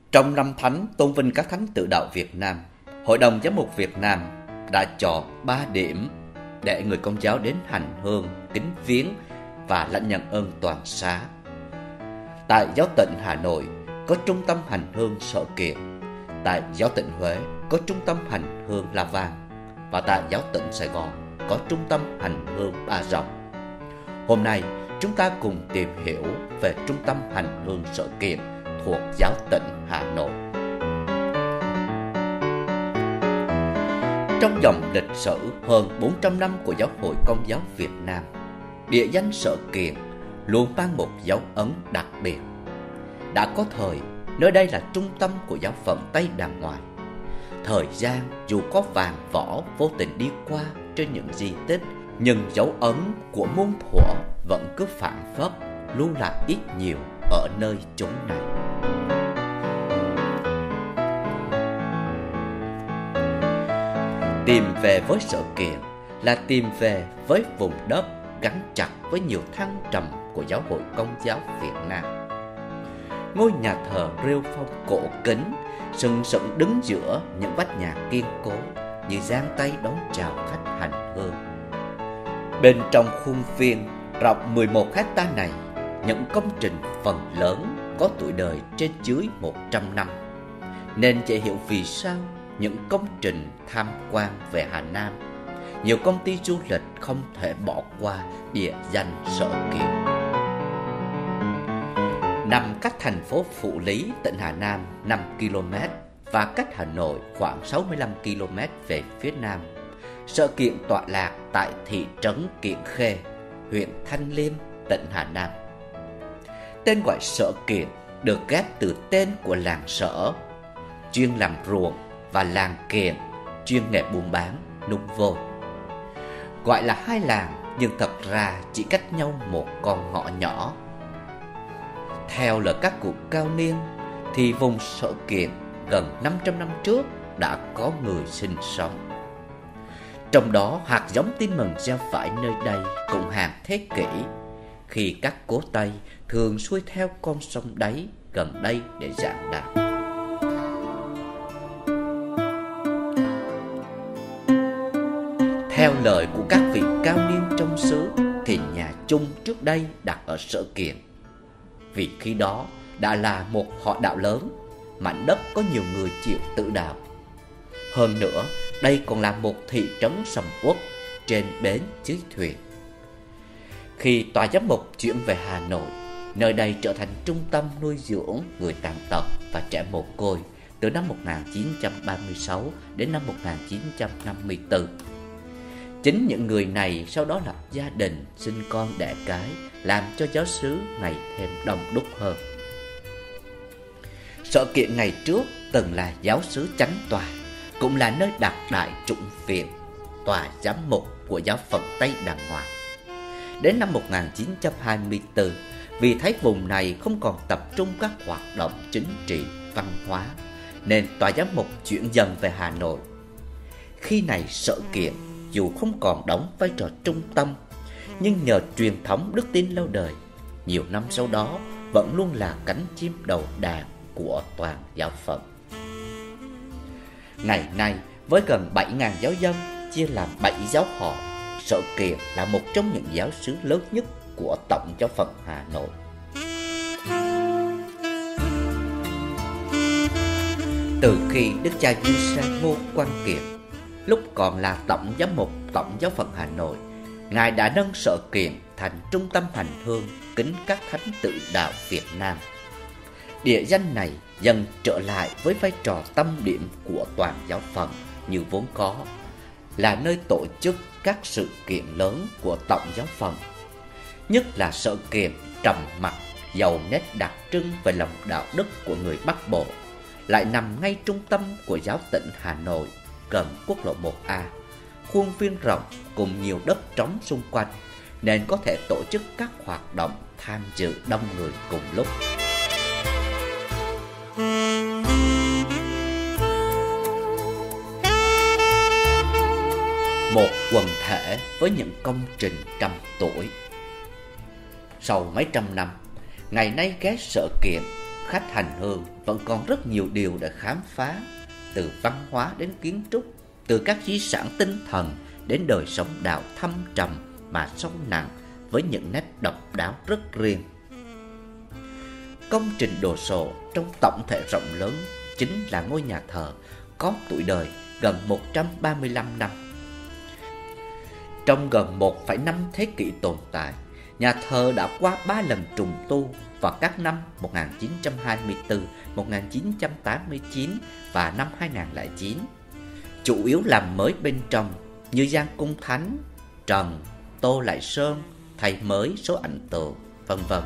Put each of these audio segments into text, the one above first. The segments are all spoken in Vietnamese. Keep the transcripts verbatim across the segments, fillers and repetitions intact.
Trong năm thánh tôn vinh các thánh tự đạo Việt Nam, Hội đồng Giám mục Việt Nam đã chọn ba điểm để người Công giáo đến hành hương, kính viếng và lãnh nhận ơn toàn xá. Tại Giáo tỉnh Hà Nội có trung tâm hành hương Sở Kiệm, tại Giáo tỉnh Huế có trung tâm hành hương La Vang và tại Giáo tỉnh Sài Gòn có trung tâm hành hương Ba Rồng. Hôm nay chúng ta cùng tìm hiểu về trung tâm hành hương Sở Kiệm thuộc Giáo tỉnh Hà Nội. Trong dòng lịch sử hơn bốn trăm năm của Giáo hội Công giáo Việt Nam, địa danh Sở Kiệm luôn mang một dấu ấn đặc biệt. Đã có thời, nơi đây là trung tâm của giáo phận Tây Đàng Ngoài. Thời gian dù có vàng võ vô tình đi qua trên những di tích, nhưng dấu ấn của muôn thuở vẫn cứ phảng phất, lưu lại ít nhiều ở nơi chốn này. Tìm về với Sở Kiệm là tìm về với vùng đất gắn chặt với nhiều thăng trầm của Giáo hội Công giáo Việt Nam. Ngôi nhà thờ rêu phong cổ kính, sừng sững đứng giữa những vách nhà kiên cố như giang tay đón chào khách hành hương. Bên trong khuôn viên rộng mười một héc ta này, những công trình phần lớn có tuổi đời trên dưới một trăm năm, nên dễ hiểu vì sao những công trình tham quan về Hà Nam, nhiều công ty du lịch không thể bỏ qua địa danh Sở Kiệm. Nằm cách thành phố Phủ Lý, tỉnh Hà Nam năm ki lô mét và cách Hà Nội khoảng sáu mươi lăm ki lô mét về phía nam, Sở Kiệm tọa lạc tại thị trấn Kiện Khê, huyện Thanh Liêm, tỉnh Hà Nam. Tên gọi Sở Kiệm được ghép từ tên của làng Sở, chuyên làm ruộng, và làng Kiệm, chuyên nghề buôn bán, nung vôi. Gọi là hai làng nhưng thật ra chỉ cách nhau một con ngõ nhỏ. Theo lời các cụ cao niên thì vùng Sở Kiệm gần năm trăm năm trước đã có người sinh sống. Trong đó hạt giống tin mừng gieo phải nơi đây cũng hàng thế kỷ, khi các cố Tây thường xuôi theo con sông đáy gần đây để giảng đạo. Theo lời của các vị cao niên trong xứ thì nhà Chung trước đây đặt ở Sở Kiệm, vì khi đó đã là một họ đạo lớn, mảnh đất có nhiều người chịu tự đạo. Hơn nữa, đây còn là một thị trấn sầm uất trên bến dưới thuyền. Khi tòa giám mục chuyển về Hà Nội, nơi đây trở thành trung tâm nuôi dưỡng người tàn tật và trẻ mồ côi từ năm một nghìn chín trăm ba mươi sáu đến năm một nghìn chín trăm năm mươi tư. Chính những người này sau đó lập gia đình, sinh con đẻ cái, làm cho giáo xứ ngày thêm đông đúc hơn. Sở Kiệm ngày trước từng là giáo xứ chánh tòa, cũng là nơi đặt đại chủng viện, tòa giám mục của giáo phận Tây Đàng Ngoài. Đến năm một nghìn chín trăm hai mươi tư, vì thấy vùng này không còn tập trung các hoạt động chính trị, văn hóa, nên tòa giám mục chuyển dần về Hà Nội. Khi này Sở Kiệm dù không còn đóng vai trò trung tâm, nhưng nhờ truyền thống đức tin lâu đời, nhiều năm sau đó vẫn luôn là cánh chim đầu đàn của toàn giáo phận. Ngày nay, với gần bảy nghìn giáo dân chia làm bảy giáo họ, Sở Kiệm là một trong những giáo xứ lớn nhất của tổng giáo phận Hà Nội. Từ khi Đức cha Du Sa Ngô Quang Kiệm lúc còn là tổng giám mục tổng giáo phận Hà Nội, ngài đã nâng Sở Kiệm thành trung tâm hành hương kính các thánh tự đạo Việt Nam. Địa danh này dần trở lại với vai trò tâm điểm của toàn giáo phận như vốn có, là nơi tổ chức các sự kiện lớn của tổng giáo phận. Nhất là Sở Kiệm trầm mặc, giàu nét đặc trưng về lòng đạo đức của người Bắc Bộ, lại nằm ngay trung tâm của giáo tỉnh Hà Nội, gần quốc lộ một A, khuôn viên rộng cùng nhiều đất trống xung quanh, nên có thể tổ chức các hoạt động tham dự đông người cùng lúc. Một quần thể với những công trình trăm tuổi. Sau mấy trăm năm, ngày nay ghé Sở Kiệm khách hành hương vẫn còn rất nhiều điều để khám phá, từ văn hóa đến kiến trúc, từ các di sản tinh thần đến đời sống đạo thâm trầm mà sâu nặng với những nét độc đáo rất riêng. Công trình đồ sộ trong tổng thể rộng lớn chính là ngôi nhà thờ có tuổi đời gần một trăm ba mươi lăm năm. Trong gần một phẩy năm thế kỷ tồn tại, nhà thờ đã qua ba lần trùng tu vào các năm một nghìn chín trăm hai mươi tư, một nghìn chín trăm tám mươi chín và năm hai nghìn không trăm lẻ chín. Chủ yếu làm mới bên trong như gian cung thánh, trần, tô lại sơn, thay mới số ảnh tượng, vân vân.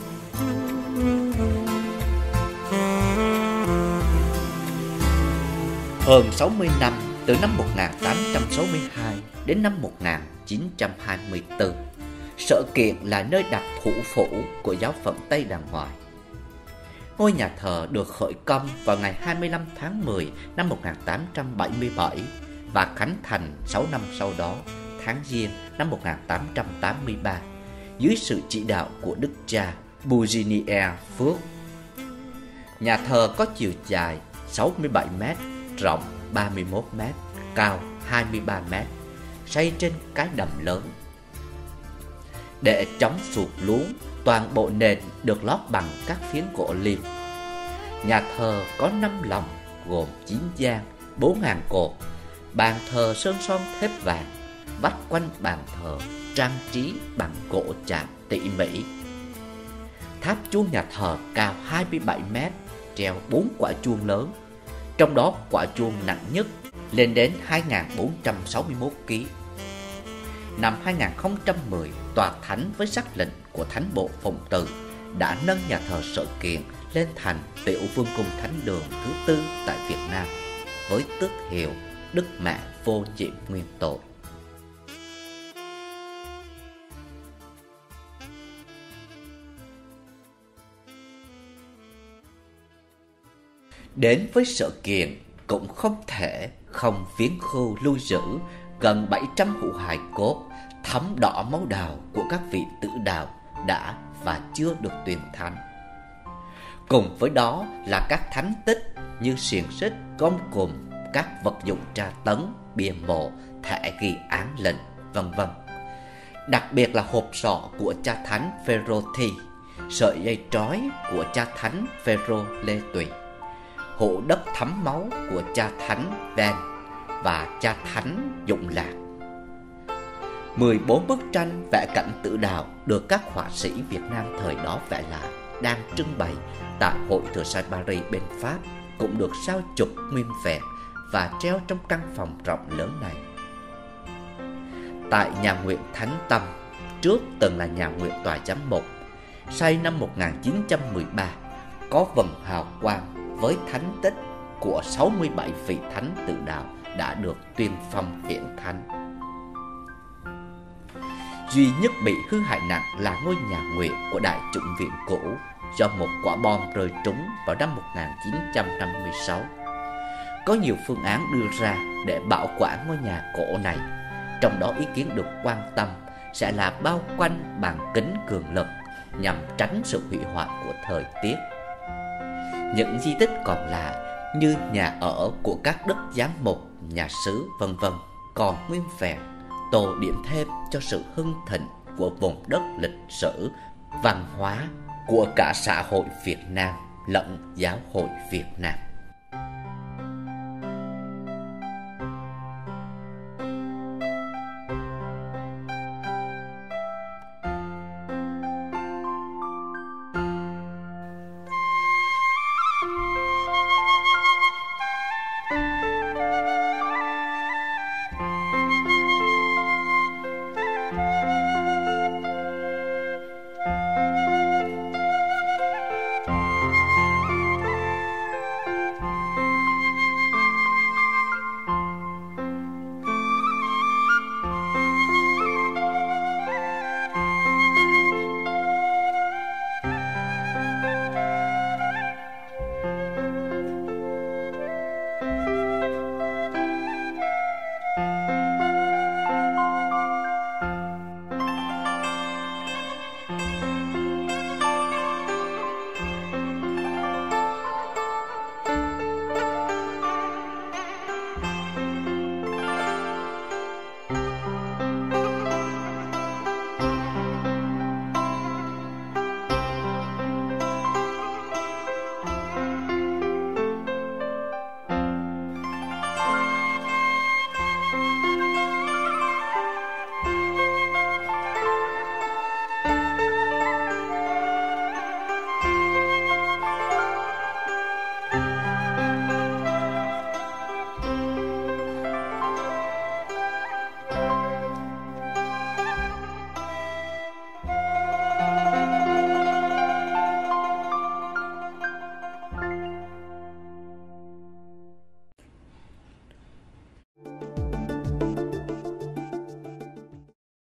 Hơn sáu mươi năm, từ năm một nghìn tám trăm sáu mươi hai đến năm một nghìn chín trăm hai mươi tư, Sở Kiện là nơi đặt thủ phủ của giáo phận Tây Đàng Ngoại. Ngôi nhà thờ được khởi công vào ngày hai mươi lăm tháng mười năm một nghìn tám trăm bảy mươi bảy và khánh thành sáu năm sau đó, tháng Giêng năm một nghìn tám trăm tám mươi ba, dưới sự chỉ đạo của đức cha Buginier Phước. Nhà thờ có chiều dài sáu mươi bảy mét, rộng ba mươi mốt mét, cao hai mươi ba mét, xây trên cái đầm lớn. Để chống sụt lún, toàn bộ nền được lót bằng các phiến gỗ lim. Nhà thờ có năm lòng gồm chín gian, bốn hàng cột, bàn thờ sơn son thép vàng, vách quanh bàn thờ trang trí bằng gỗ chạm tỉ mỉ. Tháp chuông nhà thờ cao hai mươi bảy mét, treo bốn quả chuông lớn, trong đó quả chuông nặng nhất lên đến hai nghìn bốn trăm sáu mươi mốt ki lô gam. Năm hai nghìn không trăm mười, Tòa Thánh với sắc lệnh của Thánh bộ Phụng Từ đã nâng nhà thờ Sở Kiện lên thành Tiểu Vương cung Thánh đường thứ tư tại Việt Nam, với tước hiệu Đức Mẹ Vô Nhiễm Nguyên Tội. Đến với Sở Kiện cũng không thể không viếng khu lưu giữ gần bảy trăm hũ hài cốt thấm đỏ máu đào của các vị tử đạo đã và chưa được tuyên thánh. Cùng với đó là các thánh tích như xiềng xích, gông cùm, các vật dụng tra tấn, bia mộ, thẻ ghi án lệnh, vân vân. Đặc biệt là hộp sọ của cha thánh Phêrô Thi, sợi dây trói của cha thánh Phêrô Lê Tùy, hũ đất thấm máu của cha thánh Ven và cha thánh Dụng Lạc. mười bốn bức tranh vẽ cảnh tử đạo được các họa sĩ Việt Nam thời đó vẽ lại đang trưng bày tại Hội Thừa Sai Paris bên Pháp cũng được sao chụp nguyên vẹn và treo trong căn phòng rộng lớn này. Tại nhà nguyện Thánh Tâm, trước từng là nhà nguyện tòa giám mục, xây năm một nghìn chín trăm mười ba, có vầng hào quang với thánh tích của sáu mươi bảy vị thánh tử đạo đã được tuyên phong hiển thánh. Duy nhất bị hư hại nặng là ngôi nhà nguyện của Đại chủng viện cũ do một quả bom rơi trúng vào năm một nghìn chín trăm năm mươi sáu. Có nhiều phương án đưa ra để bảo quản ngôi nhà cổ này, trong đó ý kiến được quan tâm sẽ là bao quanh bằng kính cường lực nhằm tránh sự hủy hoại của thời tiết. Những di tích còn lại như nhà ở của các đức giám mục, nhà sứ, vân vân còn nguyên vẹn, tô điểm thêm cho sự hưng thịnh của vùng đất lịch sử, văn hóa của cả xã hội Việt Nam lẫn giáo hội Việt Nam.